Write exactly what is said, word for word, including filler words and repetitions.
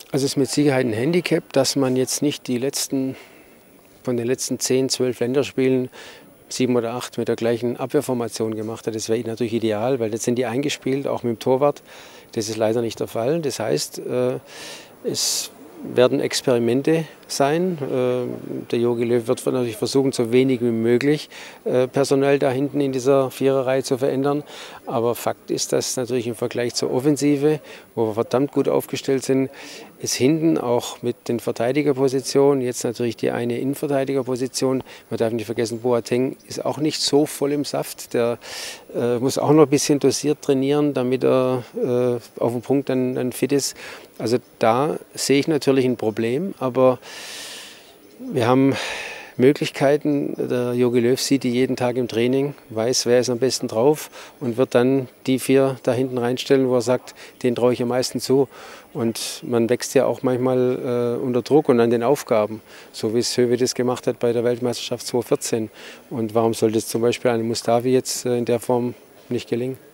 Also es ist mit Sicherheit ein Handicap, dass man jetzt nicht die letzten, von den letzten zehn, zwölf Länderspielen sieben oder acht mit der gleichen Abwehrformation gemacht hat. Das wäre natürlich ideal, weil jetzt sind die eingespielt, auch mit dem Torwart. Das ist leider nicht der Fall. Das heißt, äh, es werden Experimente sein. Der Jogi Löw wird natürlich versuchen, so wenig wie möglich personell da hinten in dieser Viererreihe zu verändern. Aber Fakt ist, dass natürlich im Vergleich zur Offensive, wo wir verdammt gut aufgestellt sind, ist hinten auch mit den Verteidigerpositionen, jetzt natürlich die eine Innenverteidigerposition, man darf nicht vergessen, Boateng ist auch nicht so voll im Saft, der äh, muss auch noch ein bisschen dosiert trainieren, damit er äh, auf dem Punkt dann, dann fit ist. Also da sehe ich natürlich ein Problem, aber wir haben Möglichkeiten. Der Jogi Löw sieht die jeden Tag im Training, weiß, wer ist am besten drauf und wird dann die vier da hinten reinstellen, wo er sagt, den traue ich am meisten zu. Und man wächst ja auch manchmal äh, unter Druck und an den Aufgaben, so wie es Höwe das gemacht hat bei der Weltmeisterschaft zweitausendvierzehn. Und warum sollte es zum Beispiel einem Mustafi jetzt äh, in der Form nicht gelingen?